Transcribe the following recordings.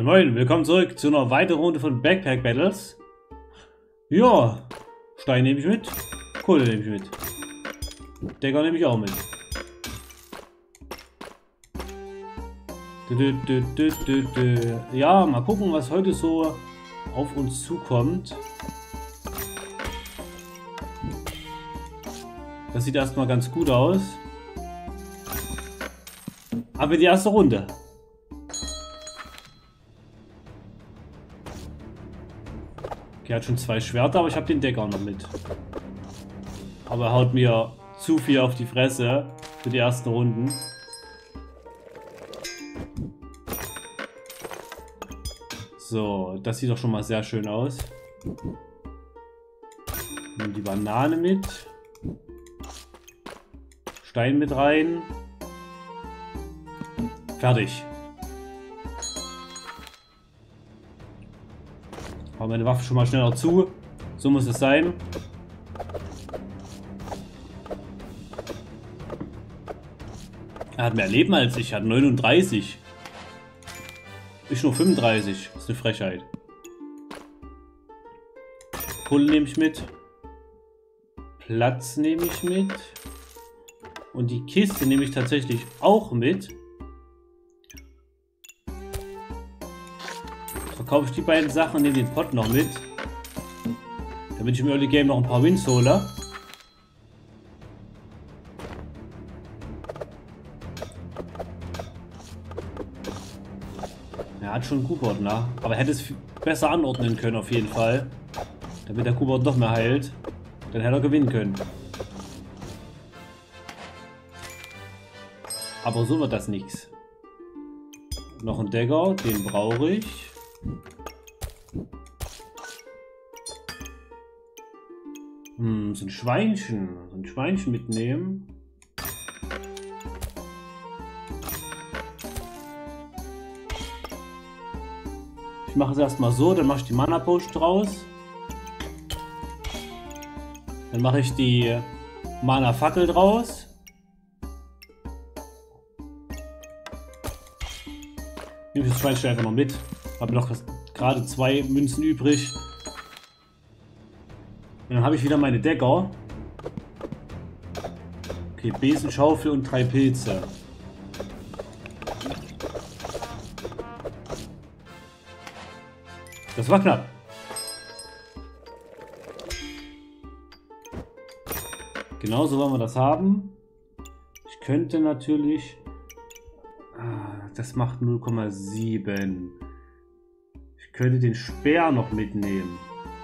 Moin Moin, willkommen zurück zu einer weiteren Runde von Backpack Battles. Ja, Stein nehme ich mit, Kohle nehme ich mit, Decker nehme ich auch mit. Ja, mal gucken, was heute so auf uns zukommt. Das sieht erstmal ganz gut aus. Aber die erste Runde. Okay, er hat schon 2 Schwerter, aber ich habe den Decker noch mit. Aber er haut mir zu viel auf die Fresse für die ersten Runden. So, das sieht doch schon mal sehr schön aus. Nehmen die Banane mit. Stein mit rein. Fertig. Hau meine Waffe schon mal schneller zu. So muss es sein. Er hat mehr Leben als ich. Er hat 39. Ich nur 35. Das ist eine Frechheit. Kohle nehme ich mit. Platz nehme ich mit. Und die Kiste nehme ich tatsächlich auch mit. Verkaufe ich die beiden Sachen und nehme den Pot noch mit. Damit ich im Early Game noch ein paar Wins hole. Er hat schon einen Kuhbordner, aber hätte es besser anordnen können auf jeden Fall. Damit der Kuhbord noch mehr heilt. Dann hätte er gewinnen können. Aber so wird das nichts. Noch ein Dagger, den brauche ich. So ein Schweinchen. So ein Schweinchen mitnehmen. Ich mache es erstmal so, dann mache ich die Mana Potion draus. Dann mache ich die Mana Fackel draus. Nehme ich das Schweinchen einfach noch mit. Habe noch gerade 2 Münzen übrig. Und dann habe ich wieder meine Decker. Okay, Besen, Schaufel und 3 Pilze. Das war knapp. Genauso wollen wir das haben. Ich könnte natürlich... das macht 0,7. Ich könnte den Speer noch mitnehmen.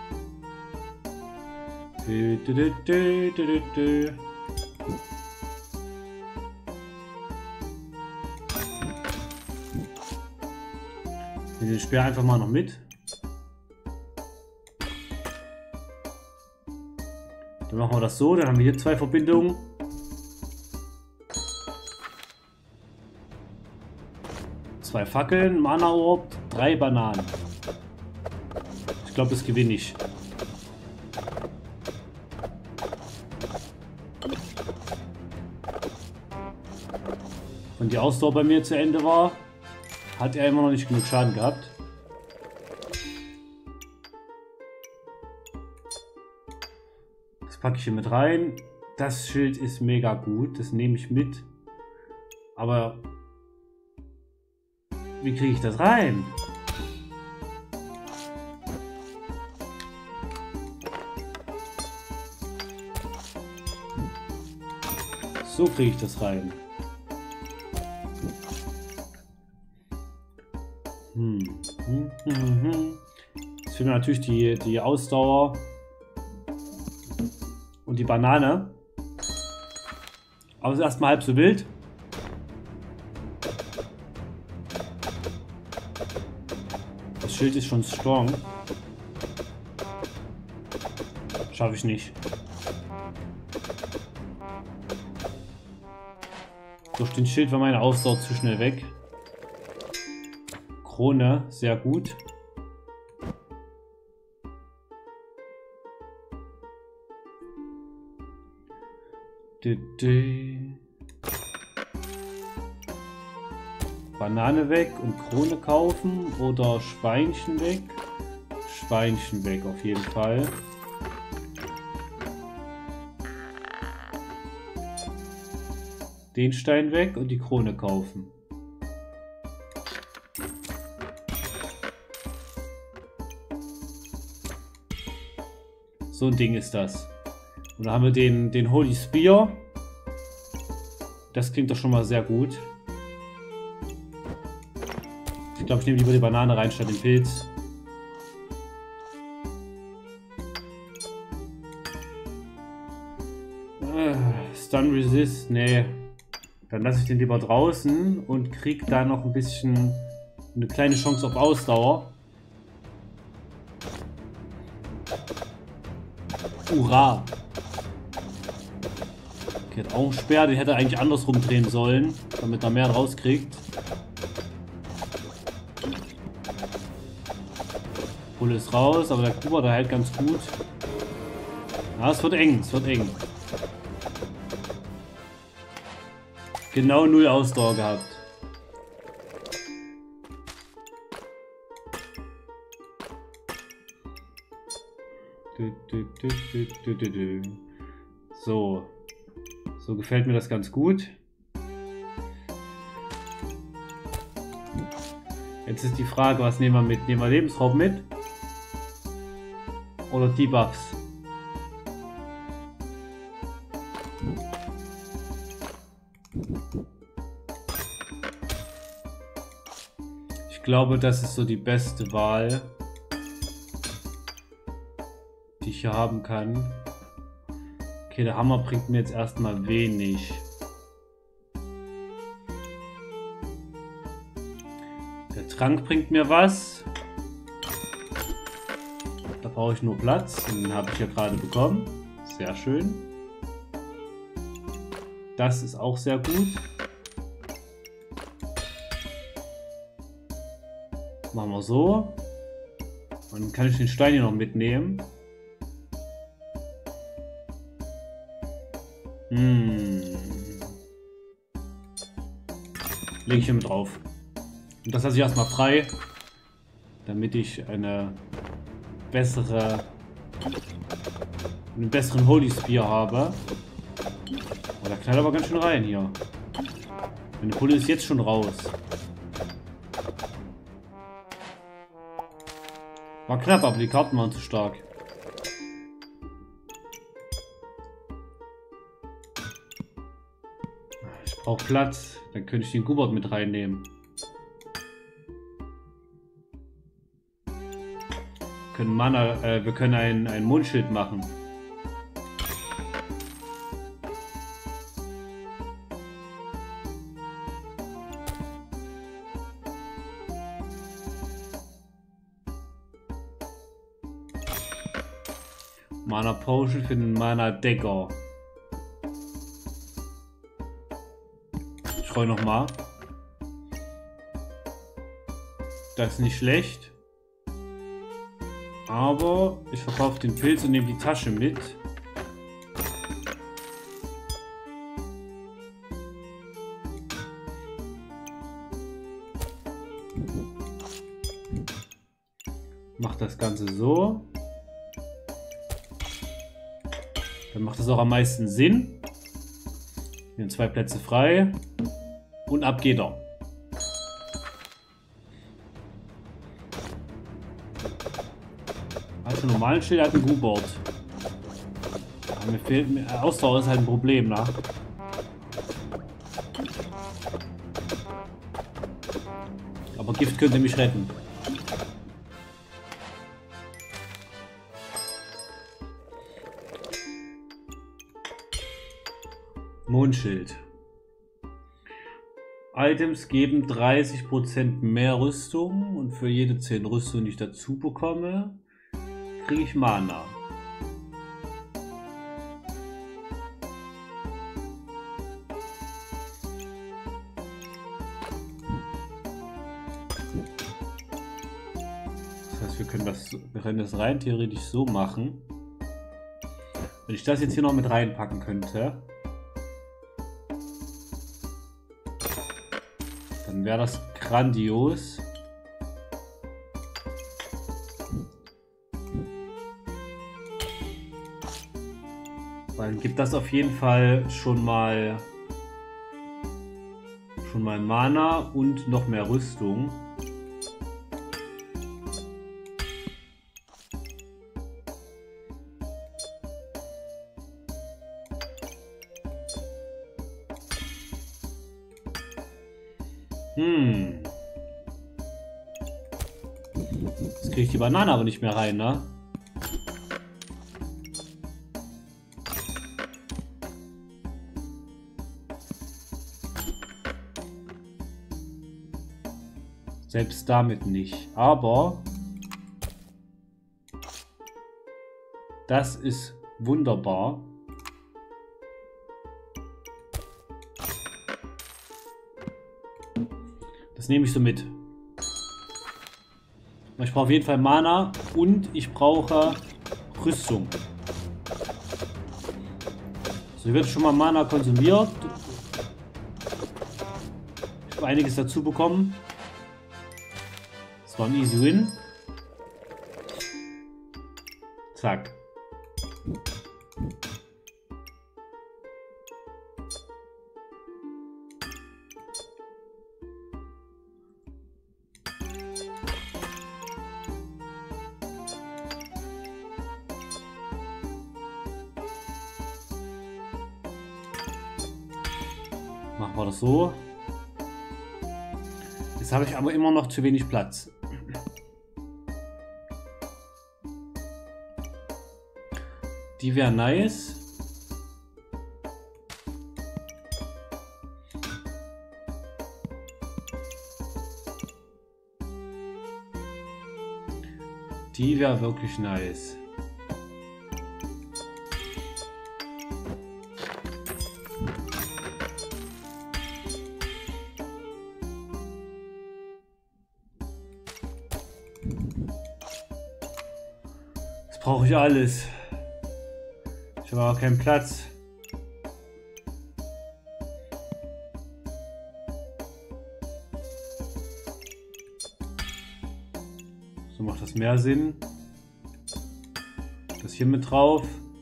Ich nehme den Speer einfach mal noch mit. Dann machen wir das so, dann haben wir hier 2 Verbindungen. Zwei Fackeln, Mana Orb, 3 Bananen. Ich glaube, das gewinne ich. Wenn die Ausdauer bei mir zu Ende war, hat er immer noch nicht genug Schaden gehabt. Das packe ich hier mit rein. Das Schild ist mega gut, das nehme ich mit. Aber wie kriege ich das rein? So kriege ich das rein. Jetzt fehlt mir natürlich die Ausdauer und die Banane. Aber es ist erstmal halb so wild. Das Schild ist schon strong. Schaffe ich nicht. Durch den Schild war meine Ausdauer zu schnell weg. Krone, sehr gut. Banane weg und Krone kaufen oder Schweinchen weg? Schweinchen weg auf jeden Fall. Den Stein weg und die Krone kaufen. So ein Ding ist das. Und da haben wir den Holy Spear. Das klingt doch schon mal sehr gut. Ich glaube, ich nehme lieber die Banane rein statt den Pilz. Stun Resist, nee. Dann lasse ich den lieber draußen und krieg da noch ein bisschen eine kleine Chance auf Ausdauer. Hurra! Okay, hat auch einen Speer, den hätte er eigentlich andersrum drehen sollen, damit er mehr rauskriegt. Pulle ist raus, aber der Kuba, der hält ganz gut. Ja, es wird eng, es wird eng. Genau 0 Ausdauer gehabt. So. So gefällt mir das ganz gut. Jetzt ist die Frage, was nehmen wir mit? Nehmen wir Lebensraum mit? Oder Debuffs? Ich glaube, das ist so die beste Wahl, die ich hier haben kann. Okay, der Hammer bringt mir jetzt erstmal wenig. Der Trank bringt mir was. Da brauche ich nur Platz. Den habe ich ja gerade bekommen. Sehr schön. Das ist auch sehr gut. Machen wir so. Und dann kann ich den Stein hier noch mitnehmen. Lege ich hier mit drauf. Und das lasse ich erstmal frei, damit ich einen besseren Holy Spear habe. Oh, der knallt aber ganz schön rein hier. Meine Pulle ist jetzt schon raus. War knapp, aber die Karten waren zu stark. Ich brauche Platz. Dann könnte ich den Gubert mit reinnehmen. Wir können ein Mundschild machen. Mana Potion für den Mana Dagger. Ich streue nochmal. Das ist nicht schlecht. Aber ich verkaufe den Pilz und nehme die Tasche mit. Mach das Ganze so. Dann macht das auch am meisten Sinn. Wir haben 2 Plätze frei. Und ab geht er. Hat einen normalen Schild, hat einen Gubert. Mir fehlt Ausdauer, ist halt ein Problem, ne? Aber Gift könnte mich retten. Mondschild. Items geben 30% mehr Rüstung und für jede 10 Rüstung, die ich dazu bekomme, kriege ich Mana. Das heißt, wir können das rein theoretisch so machen. Wenn ich das jetzt hier noch mit reinpacken könnte, dann wäre das grandios. Weil dann gibt das auf jeden Fall schon mal Mana und noch mehr Rüstung. Jetzt kriege ich die Banane aber nicht mehr rein, ne? Selbst damit nicht. Aber das ist wunderbar. Das nehme ich so mit. Ich brauche auf jeden Fall Mana und ich brauche Rüstung. So, hier wird schon mal Mana konsumiert. Ich habe einiges dazu bekommen. Das war ein easy win. Zack. Machen wir das so. Jetzt habe ich aber immer noch zu wenig Platz. Die wäre nice. Die wäre wirklich nice. Das brauche ich alles. Ich habe auch keinen Platz. So macht das mehr Sinn. Das hier mit drauf.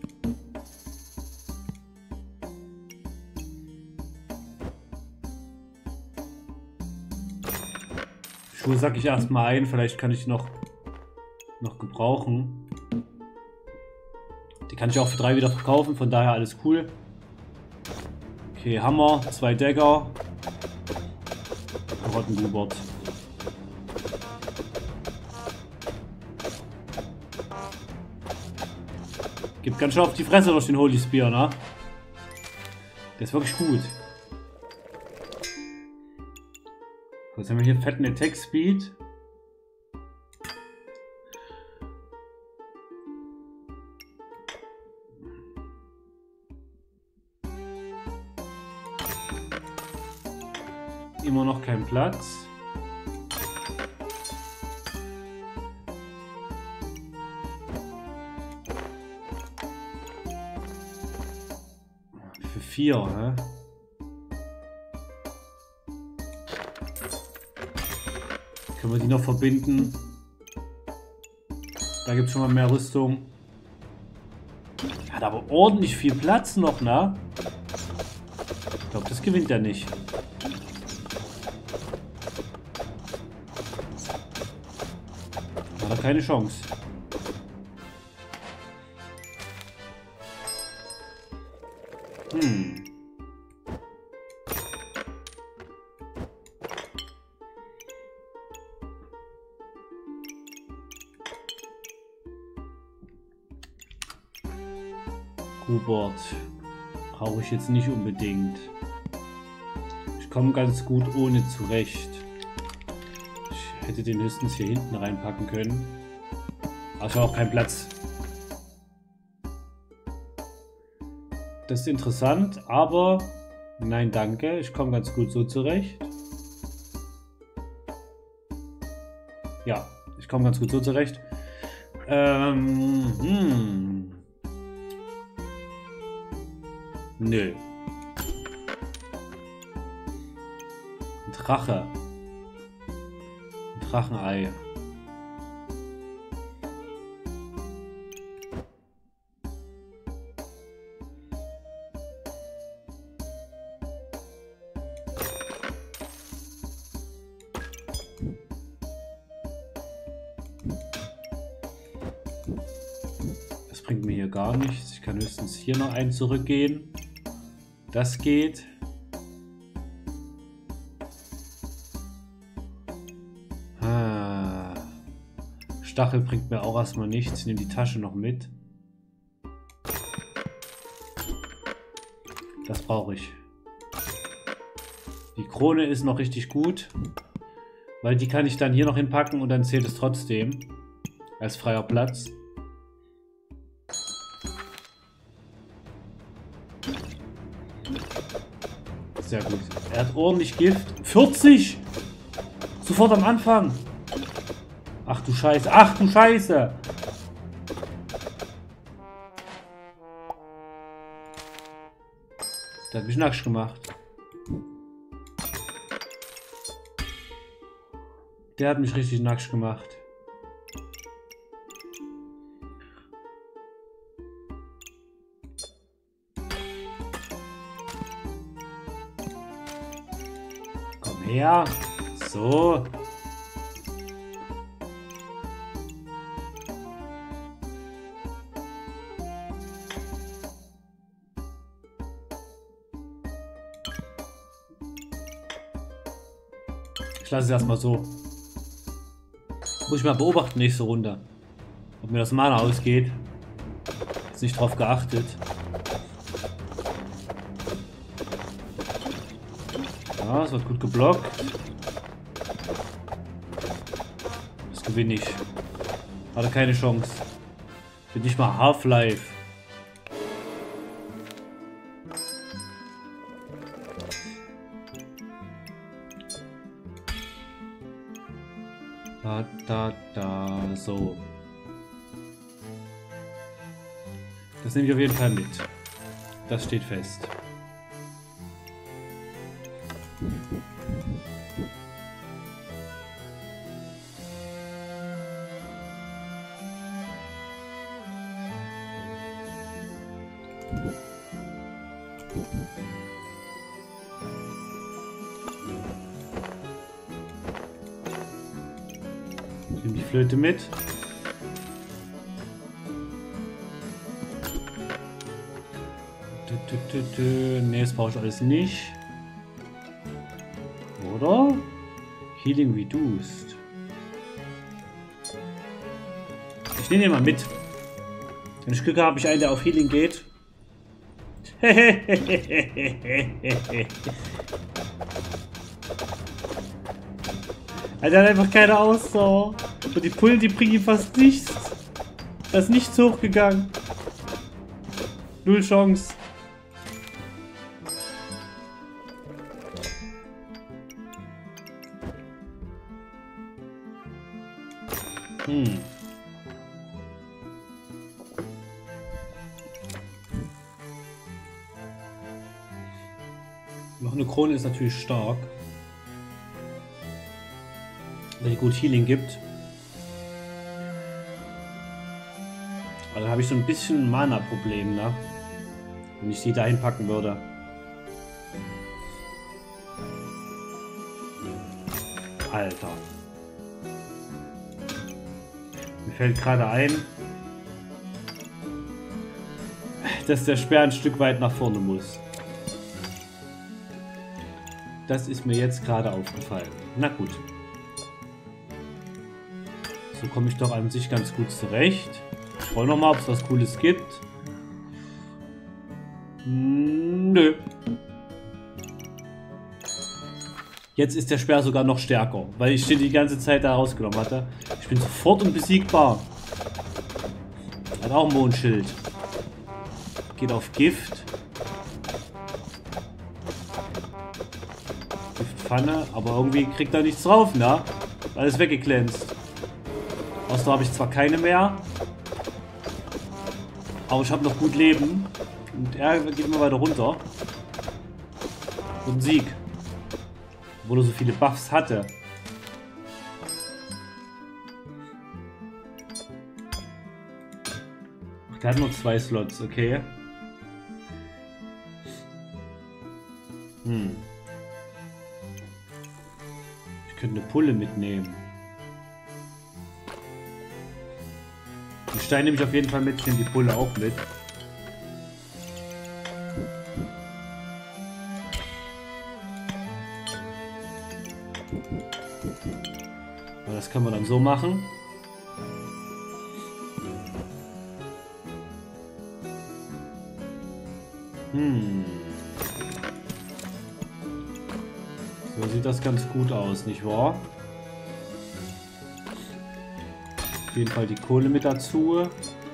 Schuhe sacke ich erstmal ein, vielleicht kann ich noch gebrauchen. Die kann ich auch für 3 wieder verkaufen, von daher alles cool. Okay, Hammer, 2 Dagger. Karottengubert. Gibt ganz schön auf die Fresse durch den Holy Spear, ne? Der ist wirklich gut. Jetzt haben wir hier fetten Attack Speed. Immer noch kein Platz. Für 4, ne? Können wir die noch verbinden? Da gibt es schon mal mehr Rüstung. Hat aber ordentlich viel Platz noch, ne? Ich glaube, das gewinnt er nicht. Hat er keine Chance. Gubert brauche ich jetzt nicht unbedingt. Ich komme ganz gut ohne zurecht. Ich hätte den höchstens hier hinten reinpacken können. Aber ich habe auch keinen Platz. Das ist interessant, aber nein, danke. Ich komme ganz gut so zurecht. Ja, ich komme ganz gut so zurecht. Nö. Drache. Drachenei. Das bringt mir hier gar nichts. Ich kann höchstens hier noch einen zurückgehen. Das geht. Stachel bringt mir auch erstmal nichts. Ich nehme die Tasche noch mit. Das brauche ich. Die Krone ist noch richtig gut. Weil die kann ich dann hier noch hinpacken und dann zählt es trotzdem. Als freier Platz. Sehr gut. Er hat ordentlich Gift. 40! Sofort am Anfang. Ach du Scheiße. Ach du Scheiße. Der hat mich nackig gemacht. Der hat mich richtig nackig gemacht. Komm her. So. Ich lasse es erstmal so. Muss ich mal beobachten nächste Runde. Ob mir das Mana ausgeht. Ist nicht drauf geachtet. Ja, es wird gut geblockt. Das gewinne ich. Hatte keine Chance. Bin nicht mal Half-Life. So. Das nehme ich auf jeden Fall mit. Das steht fest. Ich nehme die Flöte mit. Ne, das brauche ich alles nicht. Oder? Healing reduced. Ich nehme den mal mit. Wenn ich Glück habe, habe ich einen, der auf Healing geht. Alter, hat einfach keine Ausdauer. Und die Pullen, die bringen ihm fast nichts. Da ist nichts hochgegangen. Null Chance. Noch eine Krone ist natürlich stark. Weil die gut Healing gibt. Aber dann habe ich so ein bisschen ein Mana-Problem, ne? Wenn ich sie da hinpacken würde. Alter. Mir fällt gerade ein, dass der Speer ein Stück weit nach vorne muss. Das ist mir jetzt gerade aufgefallen. Na gut. So komme ich doch an sich ganz gut zurecht. Ich schaue nochmal, ob es was Cooles gibt. Nö. Jetzt ist der Speer sogar noch stärker, weil ich den die ganze Zeit da rausgenommen hatte. Ich bin sofort unbesiegbar. Hat auch ein Mondschild. Geht auf Gift. Giftpfanne, aber irgendwie kriegt er nichts drauf, ne? Alles weggeglänzt. Außerdem habe ich zwar keine mehr, aber ich habe noch gut Leben. Und er geht immer weiter runter. Und Sieg. Obwohl er so viele Buffs hatte. Ach, der hat nur 2 Slots, okay. Ich könnte eine Pulle mitnehmen. Den Stein nehme ich auf jeden Fall mit, ich nehme die Pulle auch mit. Aber das kann man dann so machen. So sieht das ganz gut aus, nicht wahr? Auf jeden Fall die Kohle mit dazu.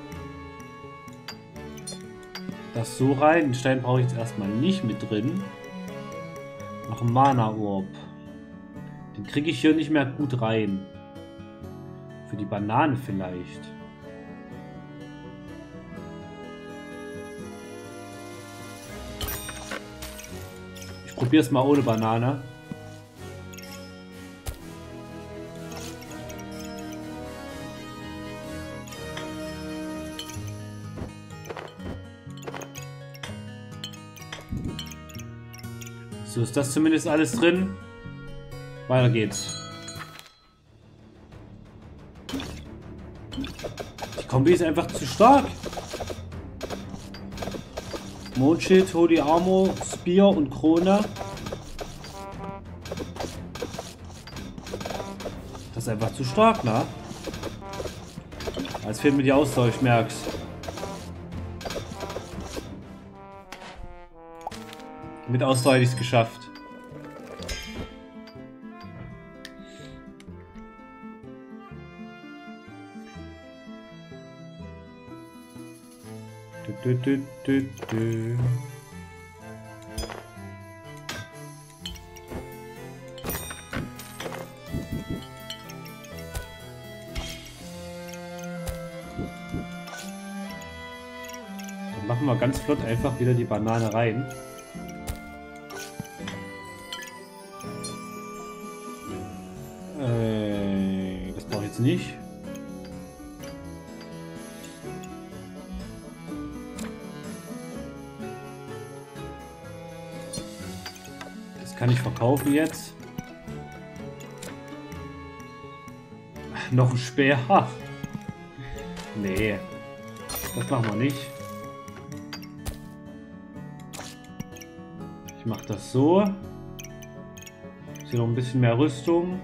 Das so rein. Den Stein brauche ich jetzt erstmal nicht mit drin. Noch ein Mana-Orb. Den kriege ich hier nicht mehr gut rein. Für die Banane vielleicht. Ich probiere es mal ohne Banane. So ist das zumindest alles drin. Weiter geht's. Die Kombi ist einfach zu stark. Mondschild, Holy Armor, Spear und Krone. Das ist einfach zu stark, ne? Als fehlt mir die Ausdauer, ich merk's. Mit Ausdauer hätte ich es geschafft. Dann machen wir ganz flott einfach wieder die Banane rein. Das brauche ich jetzt nicht. Das kann ich verkaufen jetzt. Noch ein Speer. Ha. Nee, das machen wir nicht. Ich mache das so. Hier noch ein bisschen mehr Rüstung.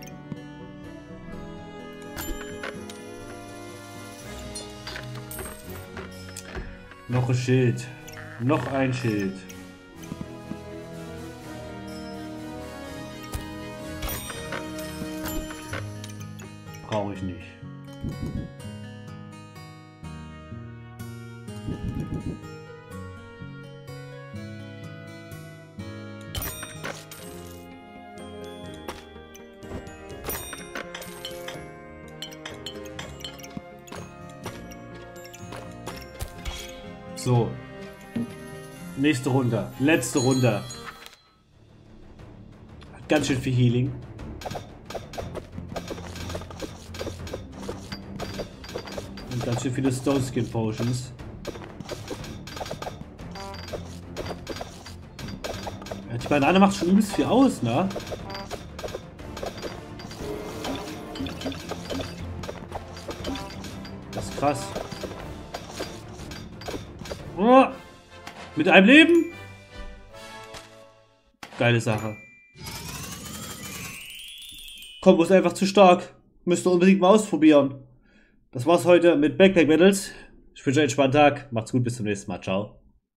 Noch ein Schild. Noch ein Schild. Brauche ich nicht. So. Nächste Runde. Letzte Runde. Ganz schön viel Healing. Und ganz schön viele Stone Skin Potions. Die Banane macht schon übelst viel aus, ne? Das ist krass. Oh, mit einem Leben? Geile Sache. Kombo ist einfach zu stark. Müsst ihr unbedingt mal ausprobieren. Das war's heute mit Backpack Battles. Ich wünsche euch einen entspannten Tag. Macht's gut, bis zum nächsten Mal. Ciao.